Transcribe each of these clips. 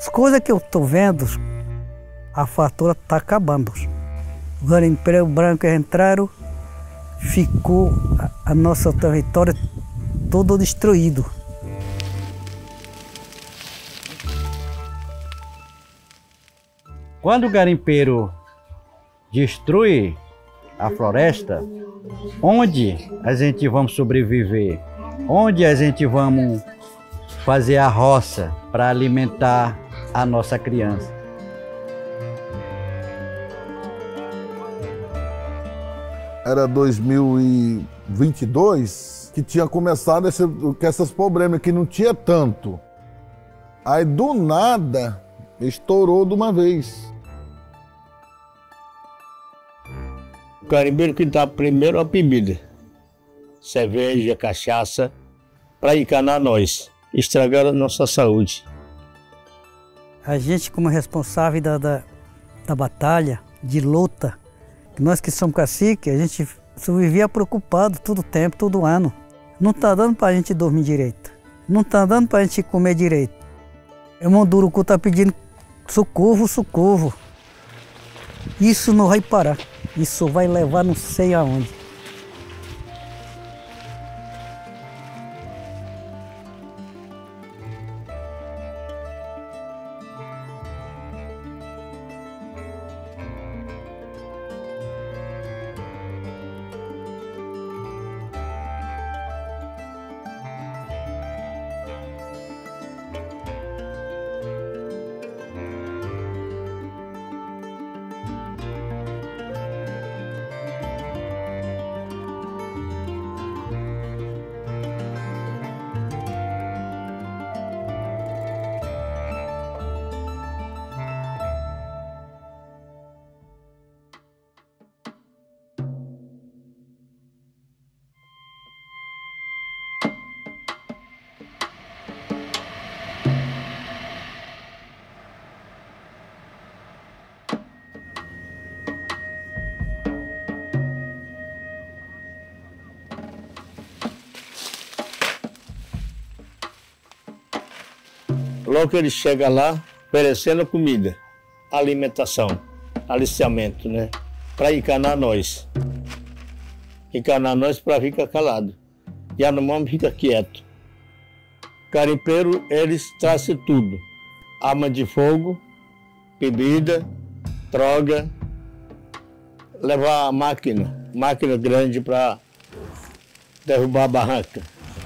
As coisas que eu estou vendo, a fartura está acabando. Os garimpeiros brancos entraram, ficou a nosso território todo destruído. Quando o garimpeiro destrói a floresta, onde a gente vamos sobreviver? Onde a gente vamos fazer a roça para alimentar a nossa criança? Era 2022 que tinha começado esses problemas, que não tinha tanto. Aí do nada estourou de uma vez. O garimpeiro que dá primeiro a bebida, cerveja, cachaça, para enganar nós, estragar a nossa saúde. A gente, como responsável da batalha, de luta, nós que somos cacique, a gente vivia preocupado todo o tempo, todo ano. Não está dando para a gente dormir direito, não está dando para a gente comer direito. O Munduruku está pedindo socorro, socorro. Isso não vai parar, isso vai levar não sei aonde. Logo que ele chega lá, oferecendo comida, alimentação, aliciamento, né? Para enganar nós. Enganar nós para ficar calado. E a Yanomami fica quieto. Garimpeiro, eles trazem tudo. Arma de fogo, bebida, droga, levar a máquina grande para derrubar a barranca.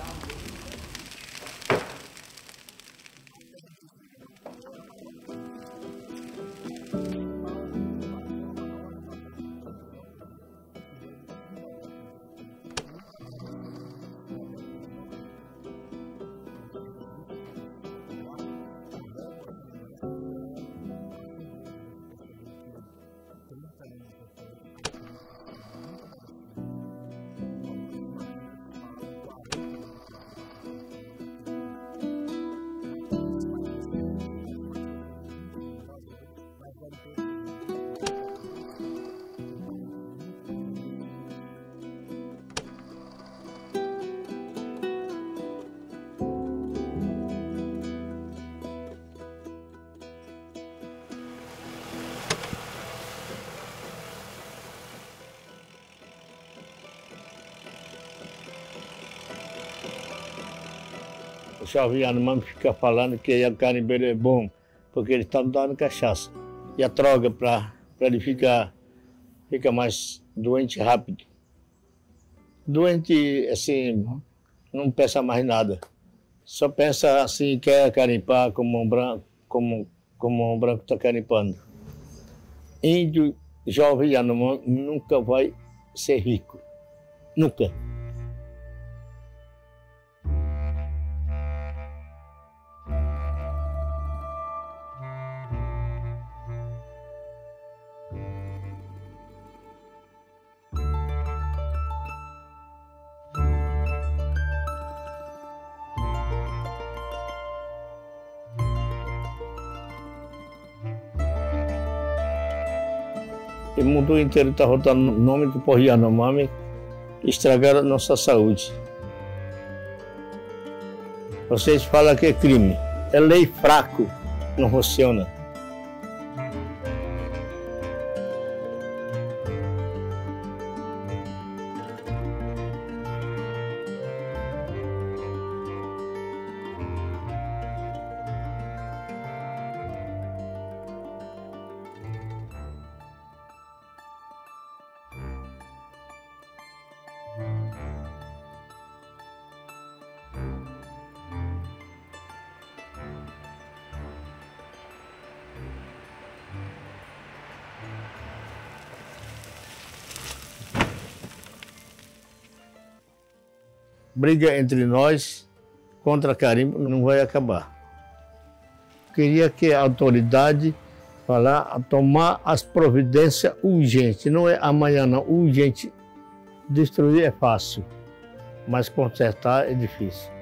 O jovem Yanomami fica falando que o garimpeiro é bom, porque ele está dando cachaça. E a droga para ele fica mais doente rápido. Doente, assim, não pensa mais nada. Só pensa assim, quer garimpar como um branco está garimpando. Índio, jovem Yanomami, nunca vai ser rico. Nunca. O mundo inteiro está rodando o nome do povo Yanomami, estragaram a nossa saúde. Vocês falam que é crime, é lei fraco, não funciona. Briga entre nós contra carimbo não vai acabar. Queria que a autoridade tomar as providências urgentes, não é amanhã não, urgente. Destruir é fácil, mas consertar é difícil.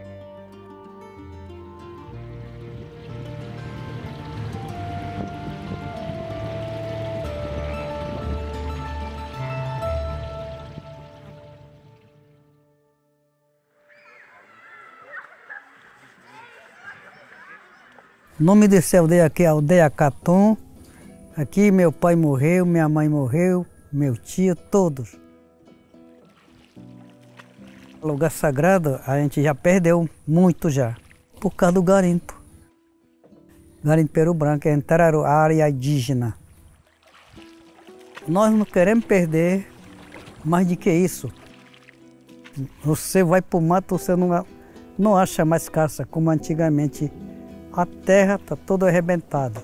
O nome dessa aldeia aqui é Aldeia Catum. Aqui meu pai morreu, minha mãe morreu, meu tio, todos. O lugar sagrado a gente já perdeu muito já, por causa do garimpo. Garimpeiro branco, entraram a área indígena. Nós não queremos perder mais do que isso. Você vai para o mato, você não acha mais caça como antigamente. A terra está toda arrebentada.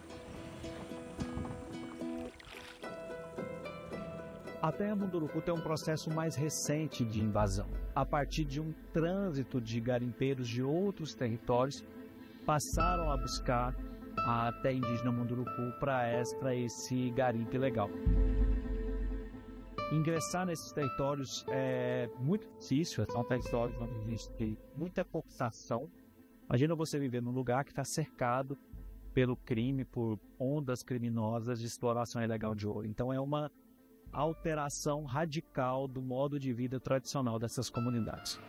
A terra Munduruku tem um processo mais recente de invasão. A partir de um trânsito de garimpeiros de outros territórios, passaram a buscar a terra indígena Munduruku para esse garimpe ilegal. Ingressar nesses territórios é muito difícil, são territórios onde existe muita população. Imagina você viver num lugar que está cercado pelo crime, por ondas criminosas de exploração ilegal de ouro. Então é uma alteração radical do modo de vida tradicional dessas comunidades.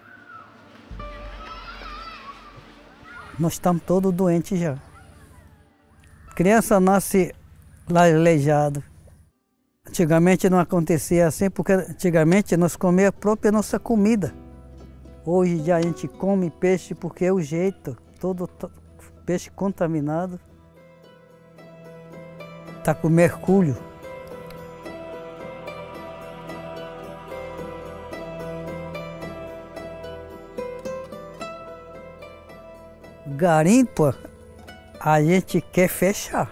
Nós estamos todos doentes já. Criança nasce aleijado. Antigamente não acontecia assim, porque antigamente nós comíamos a própria nossa comida. Hoje já a gente come peixe porque é o jeito, todo peixe contaminado. Está com mercúrio. Garimpo, a gente quer fechar.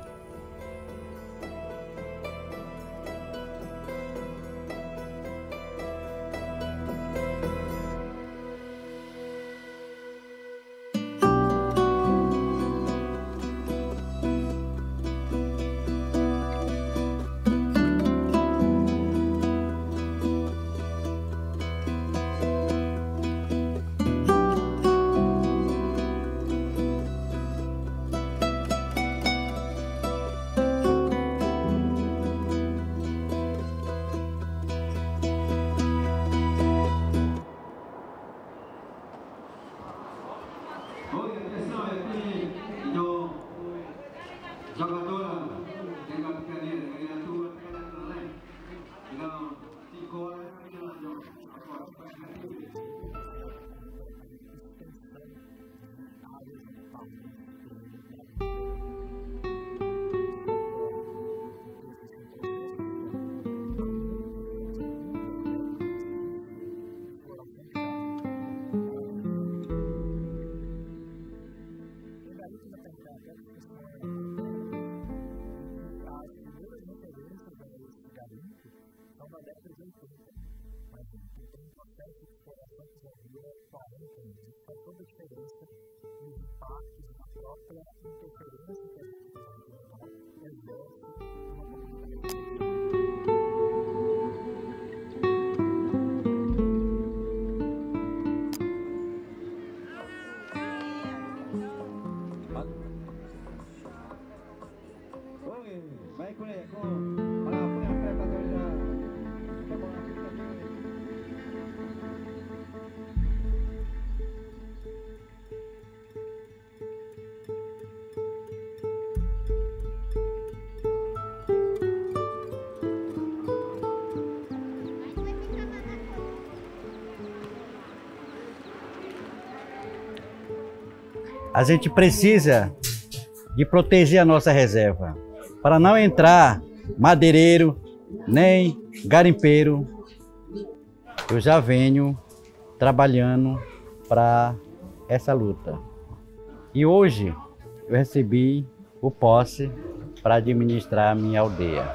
a gente precisa de proteger a nossa reserva, para não entrar madeireiro, nem garimpeiro. Eu já venho trabalhando para essa luta. E hoje eu recebi o posse para administrar a minha aldeia.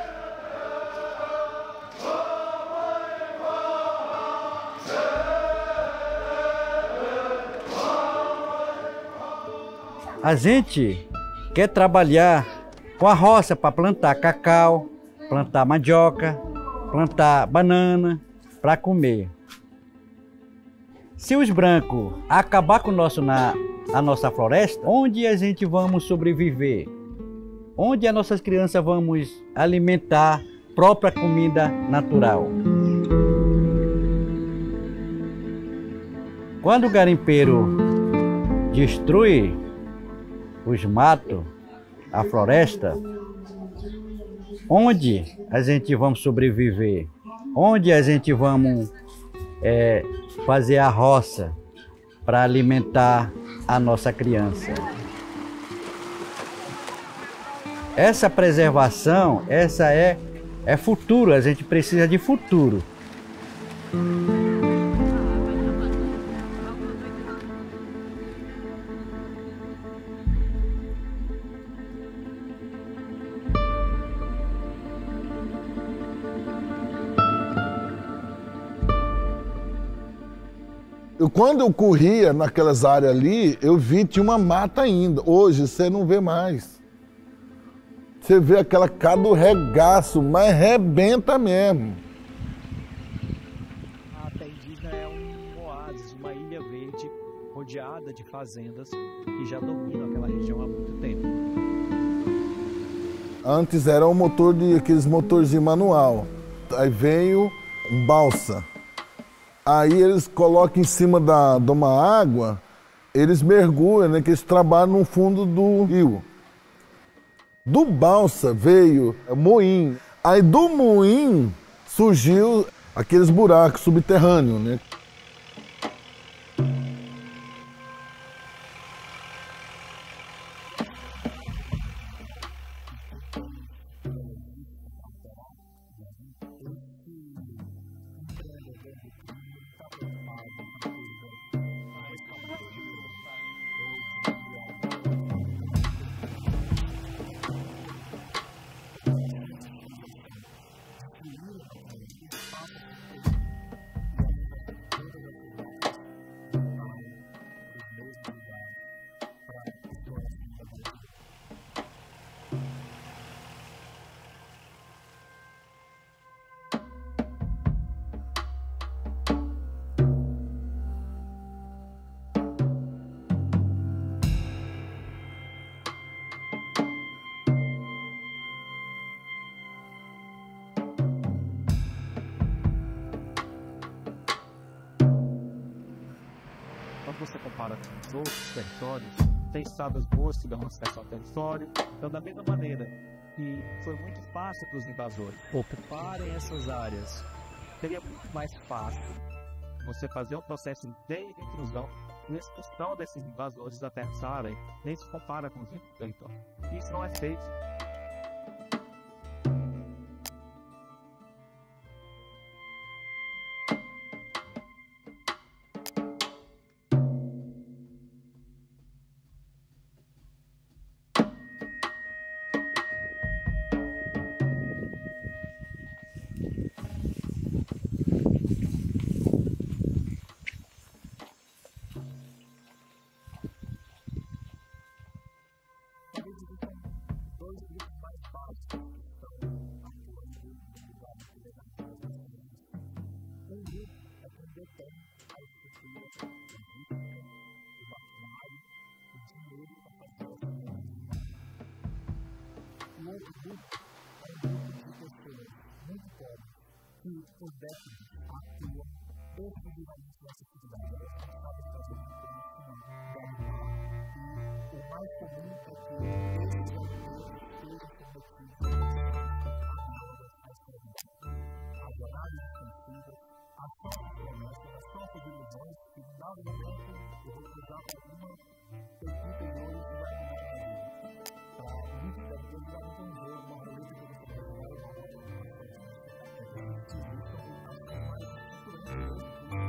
A gente quer trabalhar com a roça para plantar cacau, plantar mandioca, plantar banana para comer. Se os brancos acabar com a nossa floresta, onde a gente vamos sobreviver? Onde as nossas crianças vamos alimentar própria comida natural? Quando o garimpeiro destrui os matos, a floresta, onde a gente vamos sobreviver? Onde a gente vamos fazer a roça para alimentar a nossa criança? Essa preservação, essa é futuro, a gente precisa de futuro. Quando eu corria naquelas áreas ali, eu vi tinha uma mata ainda. Hoje você não vê mais. Você vê aquela cara do regaço, mas rebenta mesmo. A terra indígena é um oásis, uma ilha verde rodeada de fazendas que já dominam aquela região há muito tempo. Antes era um motor aqueles motorzinhos manual. Aí veio um balsa. Aí eles colocam em cima de uma água, eles mergulham, né, que eles trabalham no fundo do rio. Do balsa veio moinho. Aí do moinho surgiu aqueles buracos subterrâneos, né? Quando você compara com os outros territórios, tem estradas boas que dão acesso ao território. Então, da mesma maneira que foi muito fácil para os invasores ocuparem essas áreas, seria muito mais fácil você fazer um processo de intrusão e expulsão desses invasores da terra saara, nem se compara com os outros territórios. Isso não é feito. As campo de ilusões, que em dado momento eu vou cruzar com alguma equipe de hoje que vai vir para muitos da gente vai entender uma roleta que você vai fazer, uma roleta que você vai fazer,